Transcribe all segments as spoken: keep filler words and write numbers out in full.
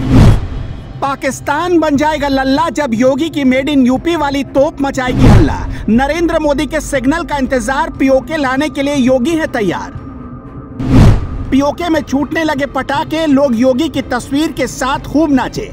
पाकिस्तान बन जाएगा लल्ला जब योगी की मेड इन यूपी वाली तोप मचाएगी हल्ला। नरेंद्र मोदी के सिग्नल का इंतजार पीओके लाने के लिए योगी है तैयार। पीओके में छूटने लगे पटाखे, लोग योगी की तस्वीर के साथ खूब नाचे।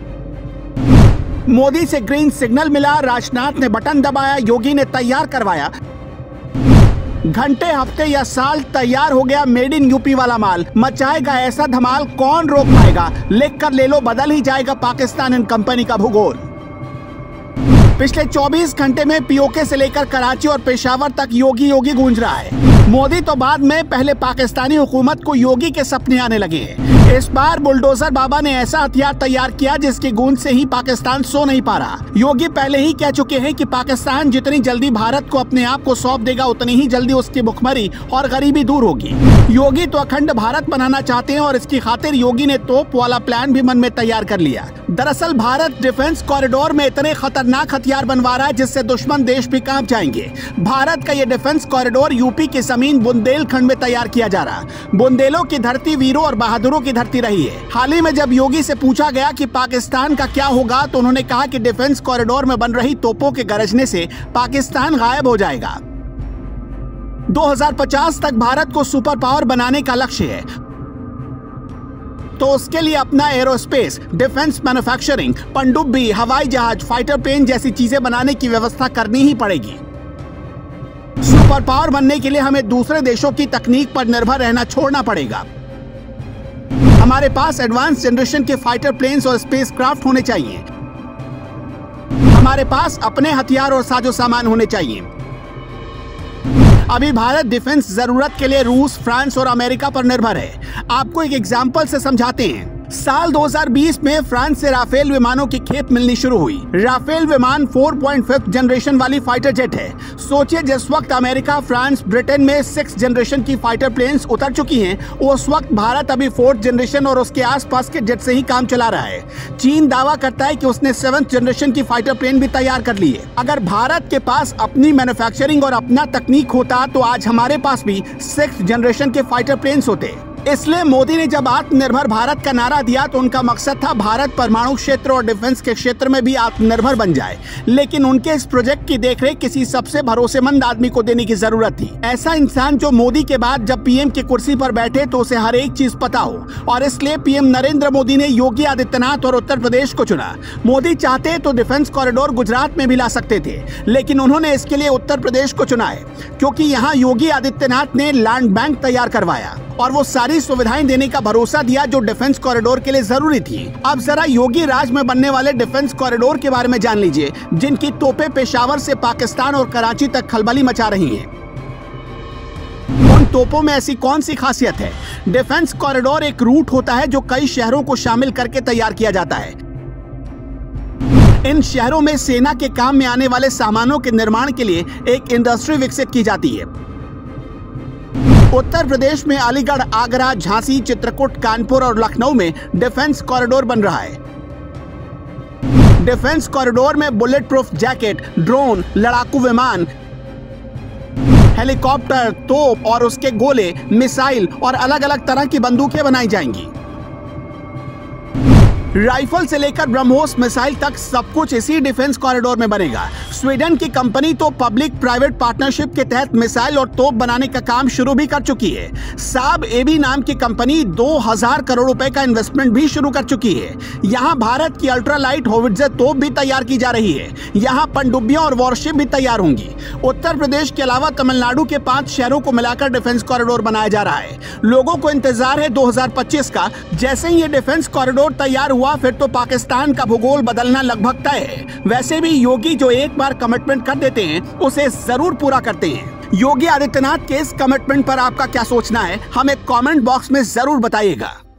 मोदी से ग्रीन सिग्नल मिला, राजनाथ ने बटन दबाया, योगी ने तैयार करवाया। घंटे हफ्ते या साल तैयार हो गया मेड इन यूपी वाला माल। मचाएगा ऐसा धमाल, कौन रोक पाएगा? लिख कर ले लो, बदल ही जाएगा पाकिस्तान एंड कंपनी का भूगोल। पिछले चौबीस घंटे में पीओके से लेकर कराची और पेशावर तक योगी योगी गूंज रहा है। मोदी तो बाद में, पहले पाकिस्तानी हुकूमत को योगी के सपने आने लगे हैं। इस बार बुलडोजर बाबा ने ऐसा हथियार तैयार किया जिसकी गूंज से ही पाकिस्तान सो नहीं पा रहा। योगी पहले ही कह चुके हैं कि पाकिस्तान जितनी जल्दी भारत को अपने आप को सौंप देगा उतनी ही जल्दी उसकी भुखमरी और गरीबी दूर होगी। योगी तो अखंड भारत बनाना चाहते हैं और इसकी खातिर योगी ने तोप वाला प्लान भी मन में तैयार कर लिया। दरअसल भारत डिफेंस कॉरिडोर में इतने खतरनाक हथियार बनवा रहा है जिससे दुश्मन देश भी कांप जाएंगे। भारत का ये डिफेंस कॉरिडोर यूपी की जमीन बुंदेलखंड में तैयार किया जा रहा। बुंदेलों की धरती वीरों और बहादुरों की धरती रही है। हाल ही में जब योगी से पूछा गया कि पाकिस्तान का क्या होगा तो उन्होंने कहा कि डिफेंस कॉरिडोर में बन रही तोपों के गरजने से पाकिस्तान गायब हो जाएगा। दो हज़ार पचास तक भारत को सुपर पावर बनाने का लक्ष्य है, तो उसके लिए अपना एरोस्पेस, डिफेंस मैन्युफैक्चरिंग, पनडुब्बी, हवाई जहाज, फाइटर प्लेन जैसी चीजें बनाने की व्यवस्था करनी ही पड़ेगी। सुपर पावर बनने के लिए हमें दूसरे देशों की तकनीक पर निर्भर रहना छोड़ना पड़ेगा। हमारे पास एडवांस जनरेशन के फाइटर प्लेन्स और स्पेसक्राफ्ट होने चाहिए। हमारे पास अपने हथियार और साजो सामान होने चाहिए। अभी भारत डिफेंस जरूरत के लिए रूस, फ्रांस और अमेरिका पर निर्भर है। आपको एक एग्जांपल से समझाते हैं। साल दो हज़ार बीस में फ्रांस से राफेल विमानों की खेप मिलनी शुरू हुई। राफेल विमान चार पॉइंट पाँच जनरेशन वाली फाइटर जेट है। सोचिए जिस वक्त अमेरिका, फ्रांस, ब्रिटेन में सिक्स जनरेशन की फाइटर प्लेन्स उतर चुकी हैं, उस वक्त भारत अभी फोर्थ जनरेशन और उसके आसपास के जेट से ही काम चला रहा है। चीन दावा करता है कि उसने सेवंथ जनरेशन की फाइटर प्लेन भी तैयार कर ली है। अगर भारत के पास अपनी मैन्युफैक्चरिंग और अपना तकनीक होता तो आज हमारे पास भी सिक्स जनरेशन के फाइटर प्लेन्स होते। इसलिए मोदी ने जब आत्मनिर्भर भारत का नारा दिया तो उनका मकसद था भारत परमाणु क्षेत्र और डिफेंस के क्षेत्र में भी आत्मनिर्भर बन जाए। लेकिन उनके इस प्रोजेक्ट की देखरेख किसी सबसे भरोसेमंद आदमी को देने की जरूरत थी। ऐसा इंसान जो मोदी के बाद जब पीएम की कुर्सी पर बैठे तो उसे हर एक चीज पता हो, और इसलिए पीएम नरेंद्र मोदी ने योगी आदित्यनाथ और उत्तर प्रदेश को चुना। मोदी चाहते तो डिफेंस कॉरिडोर गुजरात में भी ला सकते थे, लेकिन उन्होंने इसके लिए उत्तर प्रदेश को चुना है क्योंकि यहाँ योगी आदित्यनाथ ने लैंड बैंक तैयार करवाया और वो सारी सुविधाएं देने का भरोसा दिया जो डिफेंस कॉरिडोर के लिए जरूरी थी। अब जरा योगी राज में बनने वाले डिफेंस कॉरिडोर के बारे में जान लीजिए, जिनकी तोपें पेशावर से पाकिस्तान और कराची तक खलबली मचा रही हैं। उन तोपों में ऐसी कौन सी खासियत है? डिफेंस कॉरिडोर एक रूट होता है जो कई शहरों को शामिल करके तैयार किया जाता है। इन शहरों में सेना के काम में आने वाले सामानों के निर्माण के लिए एक इंडस्ट्री विकसित की जाती है। उत्तर प्रदेश में अलीगढ़, आगरा, झांसी, चित्रकूट, कानपुर और लखनऊ में डिफेंस कॉरिडोर बन रहा है। डिफेंस कॉरिडोर में बुलेट प्रूफ जैकेट, ड्रोन, लड़ाकू विमान, हेलीकॉप्टर, तोप और उसके गोले, मिसाइल और अलग अलग तरह की बंदूकें बनाई जाएंगी। राइफल से लेकर ब्रह्मोस मिसाइल तक सब कुछ इसी डिफेंस कॉरिडोर में बनेगा। स्वीडन की कंपनी तो पब्लिक प्राइवेट पार्टनरशिप के तहत मिसाइल और तोप बनाने का काम शुरू भी कर चुकी है। साब एबी नाम की कंपनी दो हज़ार करोड़ रुपए का इन्वेस्टमेंट भी शुरू कर चुकी है। यहाँ भारत की अल्ट्रालाइट होवित्जर तोप भी तैयार की जा रही है। यहाँ पनडुब्बियां और वॉरशिप भी तैयार होंगी। उत्तर प्रदेश के अलावा तमिलनाडु के पांच शहरों को मिलाकर डिफेंस कॉरिडोर बनाया जा रहा है। लोगों को इंतजार है दो हज़ार पच्चीस का। जैसे ही ये डिफेंस कॉरिडोर तैयार हुआ फिर तो पाकिस्तान का भूगोल बदलना लगभग तय है। वैसे भी योगी जो एक बार कमिटमेंट कर देते हैं उसे जरूर पूरा करते हैं। योगी आदित्यनाथ के इस कमिटमेंट पर आपका क्या सोचना है, हमें कमेंट बॉक्स में जरूर बताइएगा।